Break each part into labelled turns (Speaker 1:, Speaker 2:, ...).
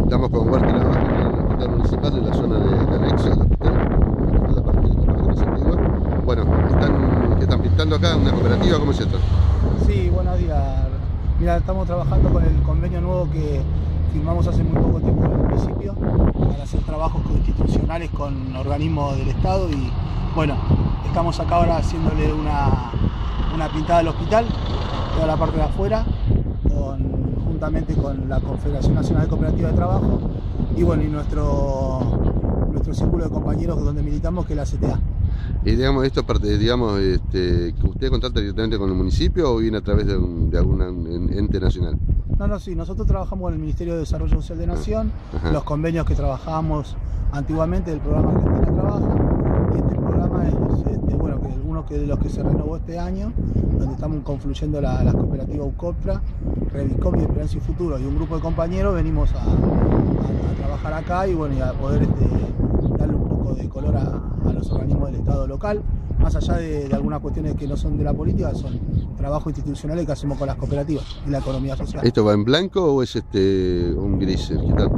Speaker 1: Estamos con Walter Navajo en el hospital municipal en la zona del anexo del hospital, en la parte más antigua. Bueno, ¿qué están pintando acá? ¿Una cooperativa? ¿Cómo es esto?
Speaker 2: Sí, buenos días. Mira, estamos trabajando con el convenio nuevo que firmamos hace muy poco tiempo en el municipio para hacer trabajos institucionales con organismos del Estado y bueno, estamos acá ahora haciéndole una pintada al hospital, toda la parte de afuera, juntamente con la Confederación Nacional de Cooperativas de Trabajo y bueno, y nuestro círculo de compañeros donde militamos, que es la CTA.
Speaker 1: Y digamos, esto parte, digamos, que usted contacta directamente con el municipio o viene a través de algún ente nacional.
Speaker 2: No, sí, nosotros trabajamos con el Ministerio de Desarrollo Social de Nación, los convenios que trabajábamos antiguamente del programa Argentina Trabaja, y este programa es bueno, que algunos de los que se renovó este año, donde estamos confluyendo las cooperativas UCOPRA, Revicom y Esperanza y Futuro, y un grupo de compañeros venimos a trabajar acá y bueno, y a poder darle un poco de color a los organismos del Estado local, más allá de algunas cuestiones que no son de la política, son trabajos institucionales que hacemos con las cooperativas y la economía social.
Speaker 1: ¿Esto va en blanco o es un gris? ¿Qué tal?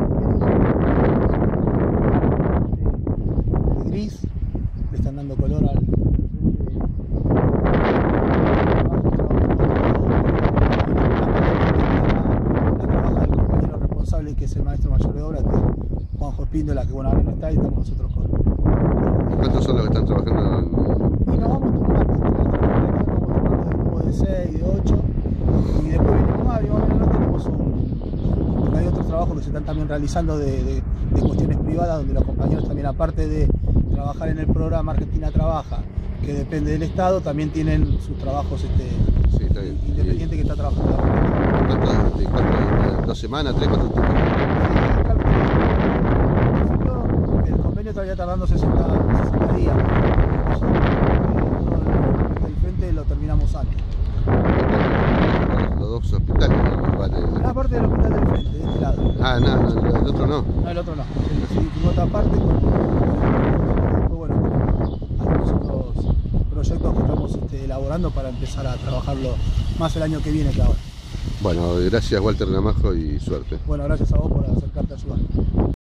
Speaker 2: Gris, le están dando color al... que es el maestro mayor de obra, que es Juanjo Espíndola, que bueno, ahora no está y estamos nosotros con...
Speaker 1: ¿Cuántos son los que están trabajando?
Speaker 2: Y nos vamos tomando de grupo de 6, de 8 y después venimos más, no tenemos porque hay otros trabajos que se están también realizando de cuestiones privadas, donde los compañeros también, aparte de trabajar en el programa Argentina Trabaja, que depende del Estado, también tienen sus trabajos
Speaker 1: sí, está bien.
Speaker 2: Independiente que está trabajando.
Speaker 1: ¿2 semanas, 3, 4 tiempos?
Speaker 2: El convenio estaría tardando 60 días. El frente lo terminamos antes.
Speaker 1: Los dos hospitales, ¿no?
Speaker 2: La parte del hospital del frente, de este lado.
Speaker 1: Ah, no, el otro no.
Speaker 2: No, el otro no. Sí, por otra parte, bueno, algunos otros proyectos que estamos elaborando para empezar a trabajarlo más el año que viene que ahora.
Speaker 1: Bueno, gracias Walter Navajo y suerte.
Speaker 2: Bueno, gracias a vos por acercarte a ayudar.